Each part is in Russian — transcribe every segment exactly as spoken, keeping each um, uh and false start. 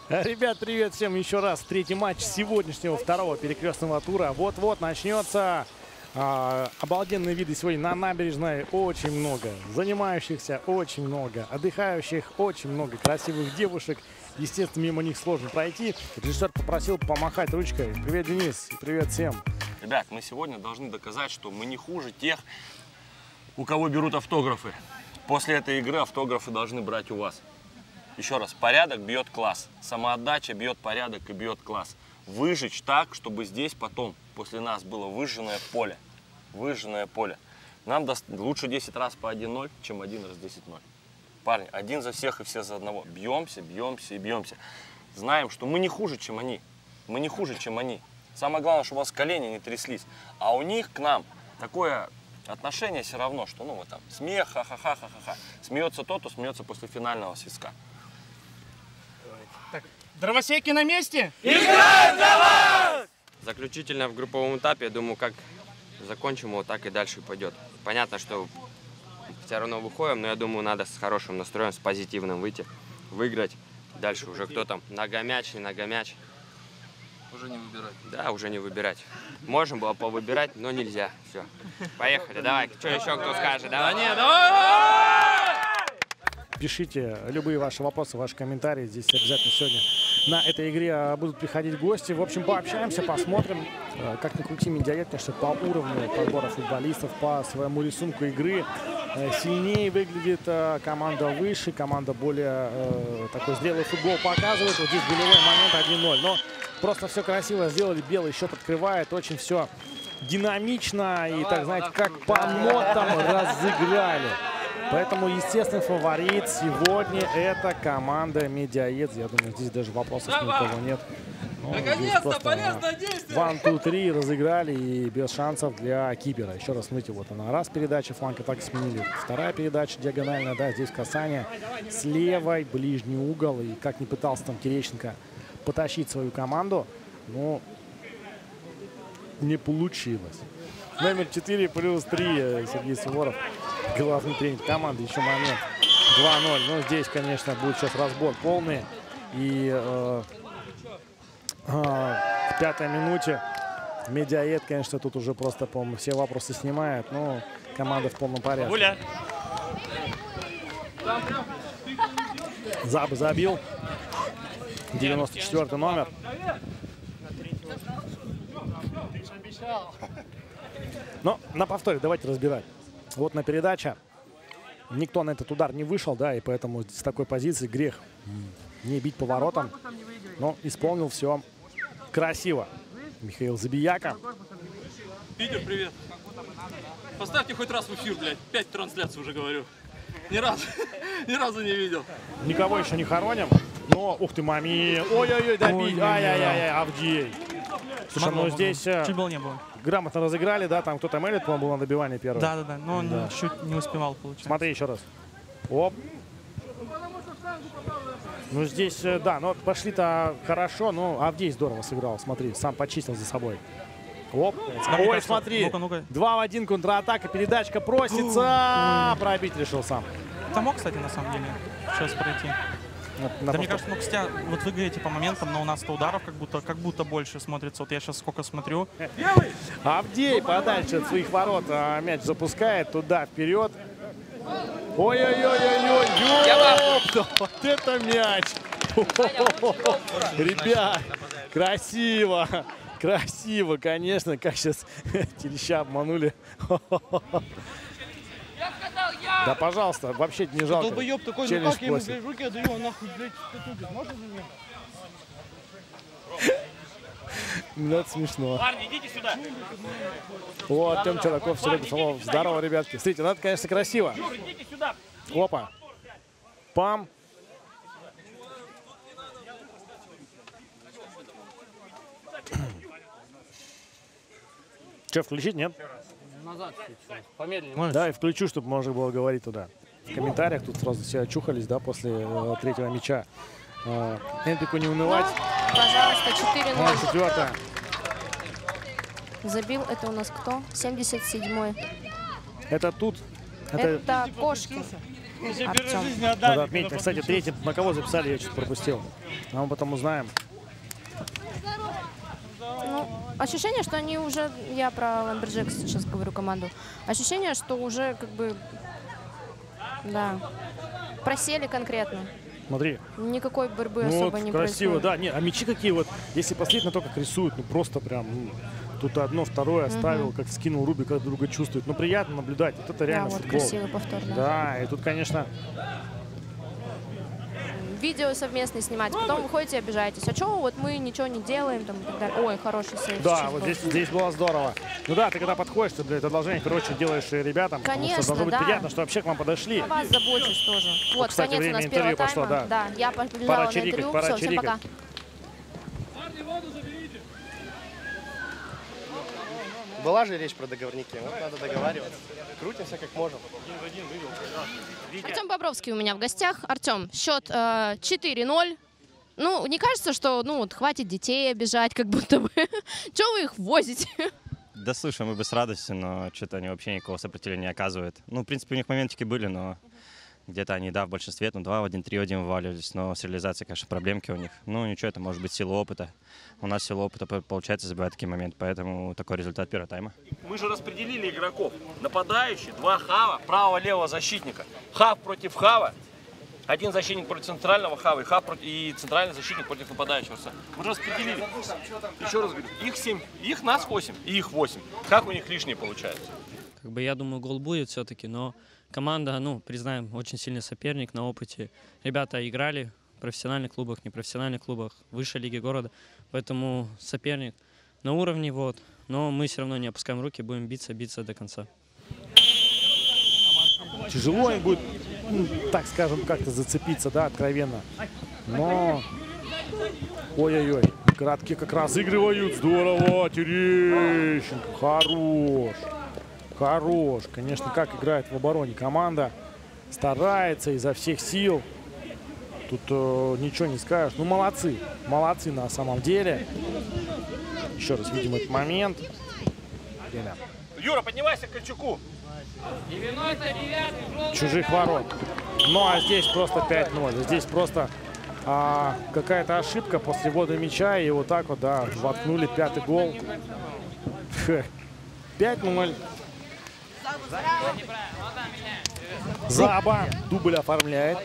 Ребят, привет всем еще раз. Третий матч сегодняшнего второго перекрестного тура. Вот-вот начнется. А, обалденные виды сегодня на набережной. Очень много занимающихся, очень много отдыхающих, очень много красивых девушек. Естественно, мимо них сложно пройти. Режиссер попросил помахать ручкой. Привет, Денис. Привет всем. Ребят, мы сегодня должны доказать, что мы не хуже тех, у кого берут автографы. После этой игры автографы должны брать у вас. Еще раз, порядок бьет класс. Самоотдача бьет порядок и бьет класс. Выжечь так, чтобы здесь потом, после нас, было выжженное поле. Выжженное поле. Нам даст лучше десять раз по один ноль, чем один раз десять ноль. Парни, один за всех и все за одного. Бьемся, бьемся и бьемся. Знаем, что мы не хуже, чем они. Мы не хуже, чем они. Самое главное, чтобы у вас колени не тряслись. А у них к нам такое отношение все равно, что ну вот там смех, ха-ха-ха-ха-ха. Смеется тот, кто смеется после финального свистка. Так, дровосеки на месте? Играем за вас! Заключительно в групповом этапе, я думаю, как закончим его, так и дальше пойдет. Понятно, что все равно выходим, но я думаю, надо с хорошим настроем, с позитивным выйти, выиграть. Дальше уже кто там, ногомяч, не ногомяч. Уже не выбирать. Да, уже не выбирать. Можем было повыбирать, но нельзя. Все. Поехали, давай. Что еще кто скажет? Давай. Да нет, давай! Пишите любые ваши вопросы, ваши комментарии. Здесь обязательно сегодня на этой игре будут приходить гости. В общем, пообщаемся, посмотрим. Как ни крути, Медиаед, конечно, по уровню подбора футболистов, по своему рисунку игры сильнее выглядит, команда выше, команда более э, такой зрелый футбол показывает. Вот здесь голевой момент один ноль. Но просто все красиво сделали, белый счет открывает, очень все динамично и, так знаете, как по нотам разыграли. Поэтому, естественно, фаворит сегодня это команда Медиаед. Я думаю, здесь даже вопросов никого нет. Наконец-то полезное действие! один, два, три разыграли и без шансов для кипера. Еще раз, смотрите, вот она. Раз передача фланга, так и сменили. Вторая передача диагональная, да, здесь касание с левой, ближний угол. И как ни пытался там Терещенко потащить свою команду, но не получилось. Номер четыре плюс три Сергей Суворов, главный тренер команды. Еще момент два ноль. Но здесь, конечно, будет сейчас разбор полный. И э, э, в пятой минуте Медиаед, конечно, тут уже просто, по-моему, все вопросы снимает. Но команда в полном порядке. Гуля. Забы забил. девяносто четвёртый номер. Но на повторе давайте разбирать. Вот на передаче никто на этот удар не вышел, да, и поэтому с такой позиции грех не бить поворотом. Но исполнил все красиво Михаил Забияка. Питер, привет. Поставьте хоть раз в эфир, блядь. Пять трансляций уже говорю. Ни разу, ни разу не видел. Никого еще не хороним. Но, ух ты, мами. Ой-ой-ой, добить. Ай-яй-яй, Авдей. Слушай, ну здесь чуть было не было. Грамотно разыграли, да, там кто-то Мелит, по-моему, был на добивании первый. Да, да, да, но он да. чуть не успевал получать. Смотри еще раз. Оп. Ну здесь, да, но пошли-то хорошо, но Авдей здорово сыграл, смотри, сам почистил за собой. Оп. Смотри, Ой, кажется, смотри, ну-ка, ну-ка. два в один контратака, передачка просится, пробить решил сам. Там мог, кстати, на самом деле, сейчас пройти. На, да, на мне кажется, ну, кстати, вот вы говорите по моментам, но у нас-то ударов как будто, как будто больше смотрится. Вот я сейчас сколько смотрю. Авдей подальше от своих ворот а, мяч запускает туда вперед. Ой-ой-ой-ой-ой! Вот это мяч! Ребят, красиво! Красиво, конечно, как сейчас Тереща обманули. Да, пожалуйста, вообще не жалко. Долбоёб такой, ну как я ему, блядь, руки отдаю, он нахуй, блядь, статует. Можно за меня? Ну, это смешно. Парни, идите сюда. Вот, Тём Чудаков, Серега Солов. Здорово, ребятки. Смотрите, ну это, конечно, красиво. Юр, идите сюда. Опа. Пам. Че, включить, нет? Назад чуть-чуть, помедленнее. Да, и включу, чтобы можно было говорить туда. В комментариях тут сразу все очухались, да, после э, третьего мяча. Э, Энпику не унывать. Пожалуйста, четыре ноль. Четвертая. Забил, это у нас кто? семьдесят седьмой. Это тут. Это, Это кошки. Артем. Надо отметить, кстати, третий, на кого записали, я что-то пропустил. А мы потом узнаем. Ну, ощущение, что они уже, я про Lumberjacks сейчас говорю команду, ощущение, что уже как бы, да, просели конкретно. Смотри. Никакой борьбы Ну, особо вот не красиво, происходит. да. Не, а мячи какие вот, если посмотреть на то, как рисуют, ну просто прям, ну, тут одно, второе оставил, как скинул Руби, как друга чувствует. Ну, приятно наблюдать. Вот это реально Да, вот футбол. красивый повтор, да. Да, и тут, конечно, Видео совместно снимать, потом вы ходите и обижаетесь. А что, вот мы ничего не делаем, там, и так далее. Ой, хороший сейв. да, сейчас вот был. здесь, здесь было здорово. Ну да, ты когда подходишь, ты это должение, в первую очередь, делаешь и ребятам. Потому Конечно, что должно быть да. приятно, что вообще к вам подошли. О вас забочусь тоже. Вот, кстати, конец у время нас интервью первого пошло, тайма. да. я побежала Пора на чирикать, интервью. пора Все, всем чирикать. пока. Была же речь про договорники, вот надо договариваться. Крутимся как можем. Артем Бобровский у меня в гостях. Артем, счет э, четыре ноль. Ну, не кажется, что ну вот хватит детей обижать, как будто бы. Чего вы их возите? Да слушай, мы бы с радостью, но что-то они вообще никакого сопротивления не оказывают. Ну, в принципе, у них моментики были, но где-то они, да, в большинстве, ну, два в один, три в один вываливались, но с реализацией, конечно, проблемки у них. Ну, ничего, это может быть сила опыта. У нас сила опыта получается забивать такие моменты, поэтому такой результат первого тайма. Мы же распределили игроков. Нападающий, два хава, правого-левого защитника. Хав против хава. Один защитник против центрального хава и, хав против, и центральный защитник против нападающего. Мы же распределили. Еще раз говорю, их семь, их нас восемь, и их восемь. Как у них лишние получается? Как бы я думаю, гол будет все-таки, но команда, ну, признаем, очень сильный соперник на опыте. Ребята играли в профессиональных клубах, непрофессиональных клубах, выше лиги города, поэтому соперник на уровне, вот. Но мы все равно не опускаем руки, будем биться, биться до конца. Тяжело им будет, ну, так скажем, как-то зацепиться, да, откровенно. Но, ой-ой-ой, кратки как разыгрывают, здорово, Терещенко, хорош, хорош. Конечно, как играет в обороне команда, старается изо всех сил. Тут э, ничего не скажешь. Ну, молодцы, молодцы на самом деле. Еще раз видим этот момент. Время. Юра, поднимайся к Кольчуку. Чужих ворот. Ну а здесь просто пять ноль. Здесь просто а, какая-то ошибка после ввода мяча. И вот так вот, да, воткнули пятый гол. пять ноль. Заба дубль оформляет.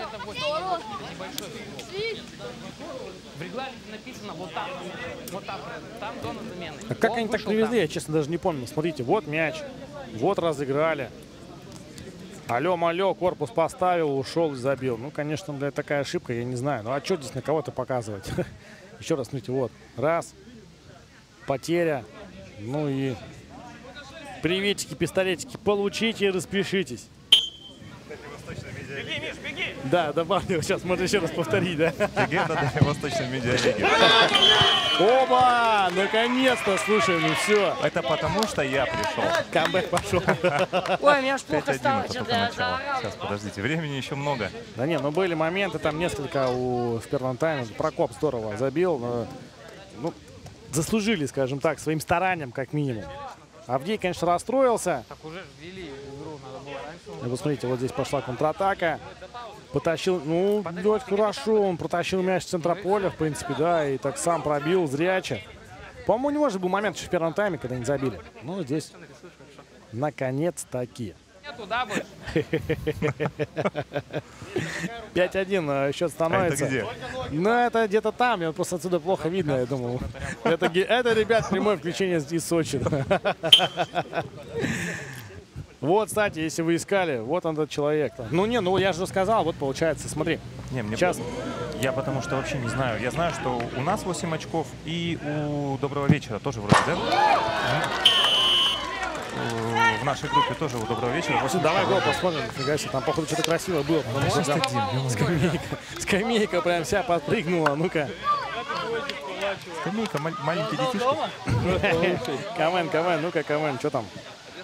В регламенте написано вот так, вот так, там зона замены. А как они так привезли, я честно даже не помню. Смотрите, вот мяч, вот разыграли. Алло-малё, корпус поставил, ушел и забил. Ну, конечно, для такая ошибка, я не знаю. Ну, а что здесь на кого-то показывать? Еще раз, смотрите, вот. Раз. Потеря. Ну и приветики, пистолетики получите и распишитесь. Беги, Миш, беги! Да, добавлю. Сейчас можно еще раз повторить, да? Легенда Восточной медиалиги. Оба! Наконец-то, слушай, ну все. Это потому, что я пришел. Камбэк пошел. Ой, меня аж плохо стало. Только начало. Сейчас, подождите, времени еще много. Да не, ну были моменты, там несколько у, в первом тайме. Прокоп здорово забил. Но, ну, заслужили, скажем так, своим старанием, как минимум. Авдей, конечно, расстроился. Так уже ввели игру, надо было раньше. И вот смотрите, вот здесь пошла контратака. Потащил, ну, блядь, хорошо. Он протащил мяч в центра поля, в принципе, да, и так сам пробил зряче. По-моему, у него же был момент еще в первом тайме, когда они забили. Ну, здесь, наконец-таки. Туда больше. пять один счет становится. А это где? Ну, это где-то там. Я просто отсюда плохо видно, я думал. Это, это ребят, прямое включение из Сочи. Вот, кстати, если вы искали, вот он этот человек. Ну, не, ну, я же сказал, вот получается, смотри. Не, мне Сейчас. Я потому что вообще не знаю. Я знаю, что у нас восемь очков и у Доброго вечера тоже вроде, да? В нашей группе тоже у Доброго вечера. восемь, давай гол посмотрим. Фига себе, там, походу, что-то красиво было. Потому что там скамейка, скамейка прям вся подпрыгнула. Ну-ка. Скамейка, маленькие детишки. Камен, Камен, ну-ка, Камен, что там?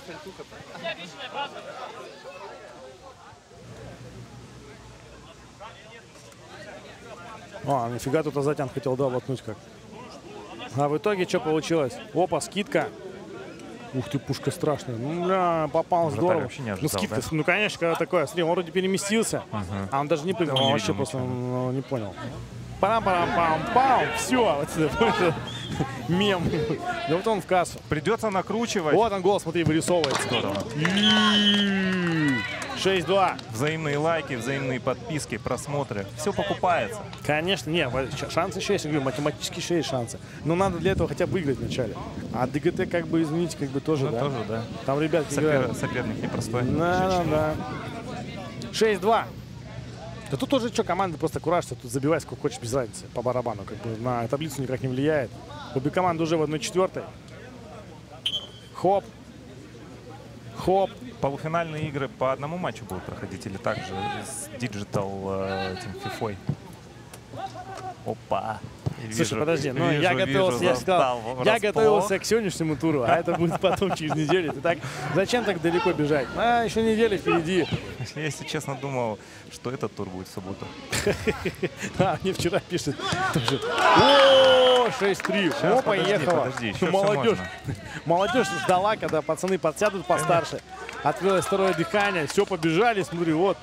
А, нифига тут Азатян хотел, да, воткнуть как. А в итоге что получилось? Опа, скидка. Ух ты, пушка страшная. Ну, бля, попал здорово. Вообще не ну, ожидал, скидка, да? ну, конечно, когда такое. Смотри, он вроде переместился, Угу. а он даже не прыгнул. Он не Он вообще видел просто ничего. он, он не понял. Парам-парам-пам-пам. Все, вот это мем. Да вот он в кассу. Придется накручивать. Вот он гол, смотри, вырисовывается. Здорово. шесть-два. Взаимные лайки, взаимные подписки, просмотры. Все покупается. Конечно, не, шансы еще есть, я говорю, математически еще есть шансы. Но надо для этого хотя бы выиграть вначале. А ДГТ, как бы, извините, как бы тоже, Ну, да? тоже, да. Там ребятки Сопер... играют. Соперник непростой. Да, да, да. шесть-два. Да тут тоже что, команды просто куражатся, тут забивай сколько хочешь, без разницы, по барабану. Как бы на таблицу никак не влияет. Обе команды уже в одной четвертой. Хоп. Хоп. Полуфинальные игры по одному матчу будут проходить или также с Digital э, этим фифой? Опа. Слушай, Вижу, подожди, ну вижу, я готовился, вижу, я сказал, застал я врасплох. готовился к сегодняшнему туру, а это будет потом через неделю. Ты так, зачем так далеко бежать? А, еще неделя впереди. Я, если честно, думал, что этот тур будет в субботу. А, мне вчера пишет тоже. О, шесть-три. О, поехала. Подожди, еще Молодежь. Молодежь ждала, когда пацаны подсядут постарше. Открылось второе дыхание. Все, побежали, смотри, вот.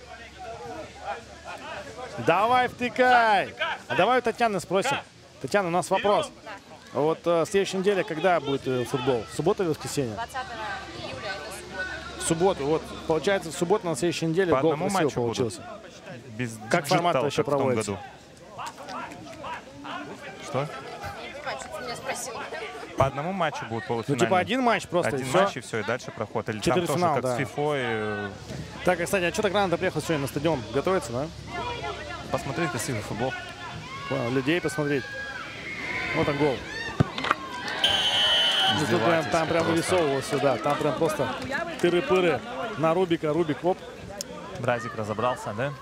Давай, втыкай. А давай у Татьяны спросим. Татьяна, у нас вопрос. Вот э, в следующей неделе когда будет э, футбол? В субботу или воскресенье? двадцатого июля это суббота. В субботу. Вот, получается, в субботу на следующей неделе По гол одному красиво матчу получился. будут. Без Как формат диджитал, вообще как в том проводится? году. Что? Я не понимаю, что ты меня спросил. По одному матчу будут Ну, полуфинальные. типа один матч просто, Один и все. матч и все, и дальше проход. Или там тоже Четвертьфинал, как да. с фифой. э, Так, а, кстати, а что так рано ты приехал сегодня на стадион? Готовиться, да? Посмотреть красивый футбол. Понял, людей посмотреть. Вот он гол. Ну, тут прям, Издевательски там прям просто. вырисовывался, да. Там прям просто тыры-пыры на Рубика, Рубик, оп. Бразик разобрался, да?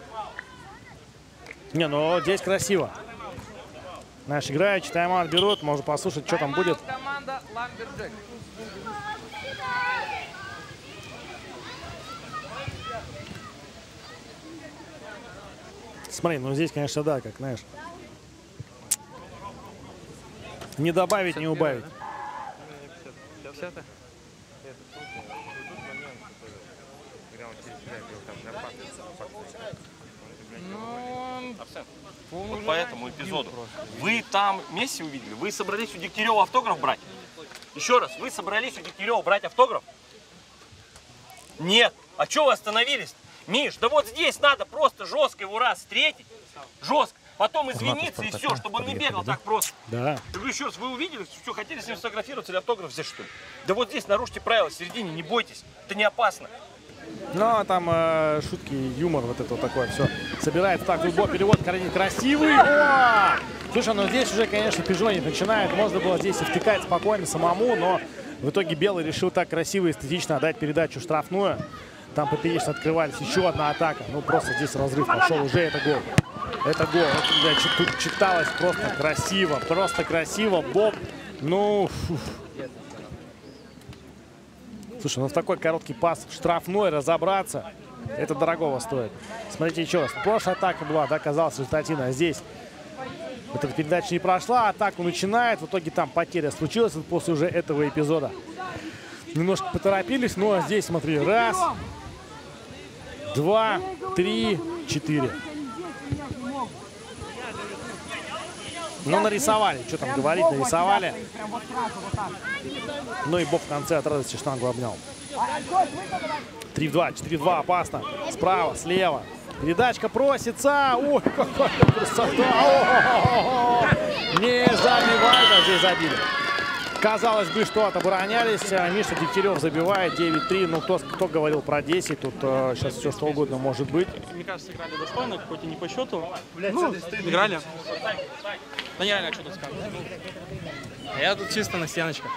Не, ну здесь красиво. Знаешь, играют, тайм-аут берут, можно послушать, что там будет. Команда Ламберджек. Смотри, ну здесь, конечно, да, как, знаешь. Не добавить, не убавить. Вот по этому эпизоду. Вы там Месси увидели? Вы собрались у Дегтярева автограф брать? Еще раз, вы собрались у Дегтярева брать автограф? Нет. А что вы остановились? Миш, да вот здесь надо просто жестко его раз встретить. Жестко. Потом извиниться и все, чтобы он не бегал так просто. Да. Я говорю еще раз, вы увидели, что хотели с ним сфотографироваться или автограф взять, что ли? Да вот здесь нарушьте правила, в середине, не бойтесь. Это не опасно. Ну, а там э, шутки, юмор, вот это вот такое все. Собирается так, футбол, перевод, Каролин красивый. О! Слушай, ну здесь уже, конечно, пижонить начинает. Можно было здесь и втыкать спокойно самому, но в итоге Белый решил так красиво и эстетично отдать передачу штрафную. Там поперечно открывались, еще одна атака. Ну, просто здесь разрыв пошел, уже это гол. Это гол. Это, блядь, тут читалось просто красиво, просто красиво. Боб, ну... Фу. Слушай, ну в такой короткий пас в штрафной разобраться, это дорогого стоит. Смотрите еще раз. Прошлая атака была, да, казалось, результативная. А здесь вот эта передача не прошла, атаку начинает. В итоге там потеря случилась вот после уже этого эпизода. Немножко поторопились, но здесь, смотри, раз, два, три, четыре. Ну, нарисовали. Что там говорить, нарисовали. Ну и Боб в конце от радости штангу обнял. три в два, четыре в два, опасно. Справа, слева. Передачка просится. Ой, какая красота. О-о-о-о-о. Не забивай, да, здесь забили. Казалось бы, что оборонялись. Миша Дегтярев забивает девять три. Ну, кто, кто говорил про десять, тут э, сейчас все что угодно может быть. Мне кажется, играли достойно, хоть и не по счету. Ну, играли. Да нереально, что тут сказать. Я тут чисто на стеночках.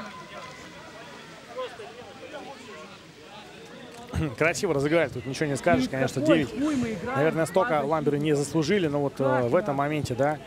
Красиво разыграли, тут ничего не скажешь, конечно, девять. Наверное, столько ламберы не заслужили, но вот э, в этом моменте, да,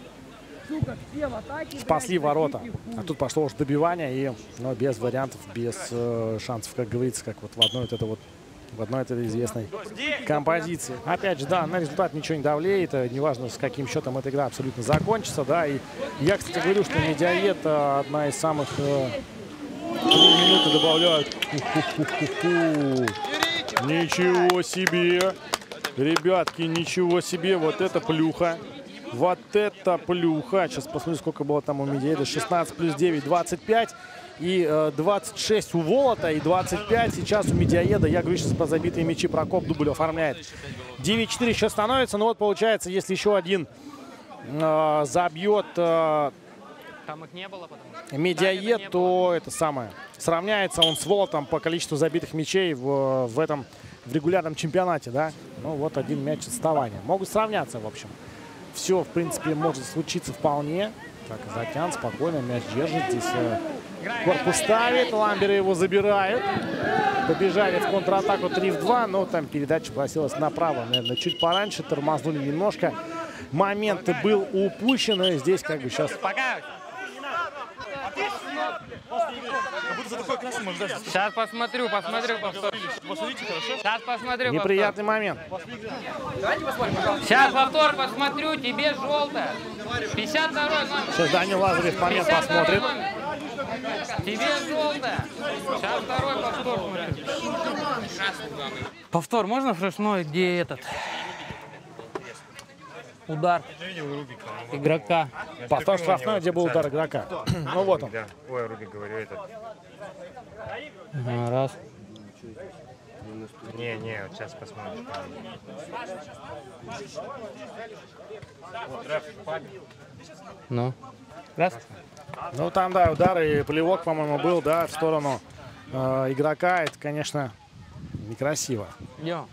спасли ворота. А тут пошло уж добивание, и, ну, без вариантов, без э, шансов, как говорится, как вот в одной вот это вот, в одной этой известной композиции. Опять же, да, на результат ничего не давлеет, неважно, с каким счетом эта игра абсолютно закончится, да, и я, кстати, говорю, что Медиаед одна из самых э, Три минуты добавляют. Ху-ху-ху-ху-ху. Ничего себе. Ребятки, ничего себе. Вот это плюха. Вот это плюха. Сейчас посмотрю, сколько было там у Медиаеда. шестнадцать плюс девять, двадцать пять. И э, двадцать шесть у Волота. И двадцать пять сейчас у Медиаеда. Я говорю сейчас про забитые мячи. Прокоп дубль оформляет. девять четыре сейчас становится. Но вот получается, если еще один э, забьет э, Там их не было, потому что... Медиаед, то это самое. Сравняется он с Волотом по количеству забитых мячей в, в этом в регулярном чемпионате, да. Ну вот один мяч отставания. Могут сравняться, в общем. Все, в принципе, может случиться вполне. Так, Затян спокойно мяч держит. Здесь э, корпус ставит. Ламберы его забирают. Побежали в контратаку три в два. Но там передача просилась направо. Наверное, чуть пораньше. Тормознули немножко. Момент был упущен. И здесь как бы сейчас... Сейчас посмотрю, посмотрю повтор. Сейчас посмотрю Неприятный повтор. момент. Сейчас повтор посмотрю, тебе желтое. пятьдесят второй номер. Сейчас Данил Лазарев момент посмотрит. Тебе желтое. Сейчас второй повтор смотрю. Повтор можно фрешной, где этот? Удар игрока. Повтор штрафной, где был удар игрока. Ну вот он. Ой, Рубик, говорю, этот. Ага, раз. Не, не, вот сейчас посмотрим. Ну. Раз. Ну там, да, удар и плевок, по-моему, был, да, в сторону э, игрока. Это, конечно, некрасиво. Идем.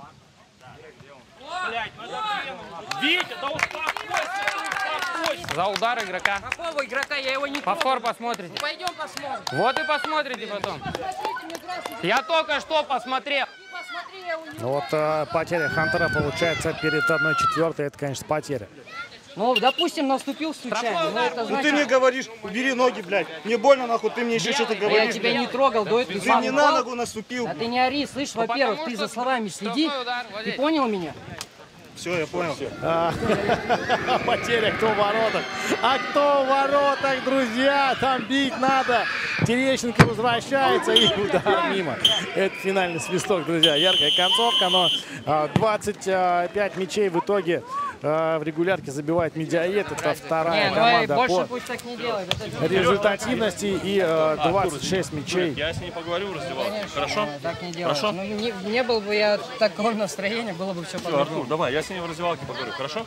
Витя, да успокойся, успокойся. За удар игрока. Какого игрока? Я его не Повтор посмотрите. Ну, пойдем посмотрим. Вот и посмотрите потом. Я только что посмотрел. Ну вот э, потеря Хантера получается перед одной четвертой. Это, конечно, потеря. Ну, допустим, наступил случайно. Ну, это Ну значит... ты мне говоришь, убери ноги, блядь. Мне больно, нахуй, ты мне еще что-то Я говоришь. тебя блядь. не трогал, до этого. Ты мне на ногу наступил. А ты не ори, слышь, во-первых, ты за словами следи. Ты понял меня? Все, я понял. А, потеря, кто в воротах? А кто в воротах, друзья? Там бить надо. Терещенко возвращается и удар мимо. Это финальный свисток, друзья. Яркая концовка, но двадцать пять мячей в итоге в регулярке забивает Медиаед. Это вторая не, команда ну, больше по пусть так не делает. Это... результативности и двадцать шесть мячей. Я с ней поговорю в раздевалке. Хорошо? Так не делает. Хорошо? Ну, не, не был бы я такого настроения, было бы все Все, Артур, давай, я с ней в раздевалке поговорю. Хорошо?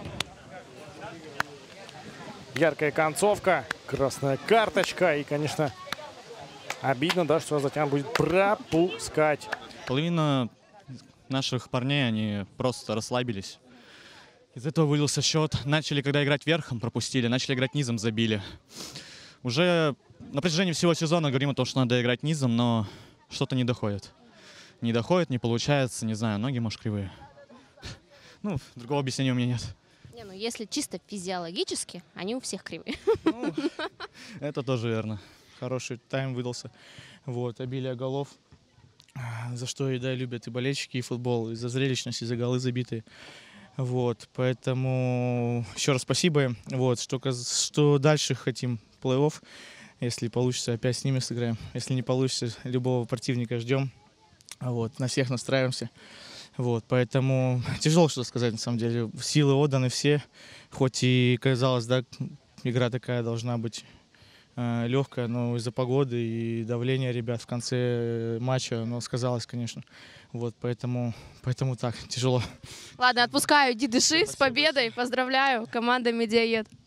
Яркая концовка, красная карточка и, конечно, обидно, да, что Затян будет пропускать. Половина наших парней, они просто расслабились. Из этого вылился счет. Начали, когда играть верхом, пропустили. Начали играть низом, забили. Уже на протяжении всего сезона говорим о том, что надо играть низом, но что-то не доходит. Не доходит, не получается, не знаю, ноги, может, кривые. Ну, другого объяснения у меня нет. Не, ну если чисто физиологически, они у всех кривые. Ну, это тоже верно. Хороший тайм выдался. Вот, обилие голов. За что, и да, любят и болельщики, и футбол, и за зрелищность, и за голы забитые. Вот, поэтому еще раз спасибо им. Вот, что, что дальше хотим плей-офф. Если получится, опять с ними сыграем. Если не получится, любого противника ждем. Вот, на всех настраиваемся. Вот, поэтому тяжело что сказать, на самом деле. Силы отданы все. Хоть и казалось, да, игра такая должна быть э, легкая, но из-за погоды и давления ребят в конце матча, но сказалось, конечно. Вот, поэтому, поэтому так, тяжело. Ладно, отпускаю, иди дыши, с победой, поздравляю, команда Медиаед.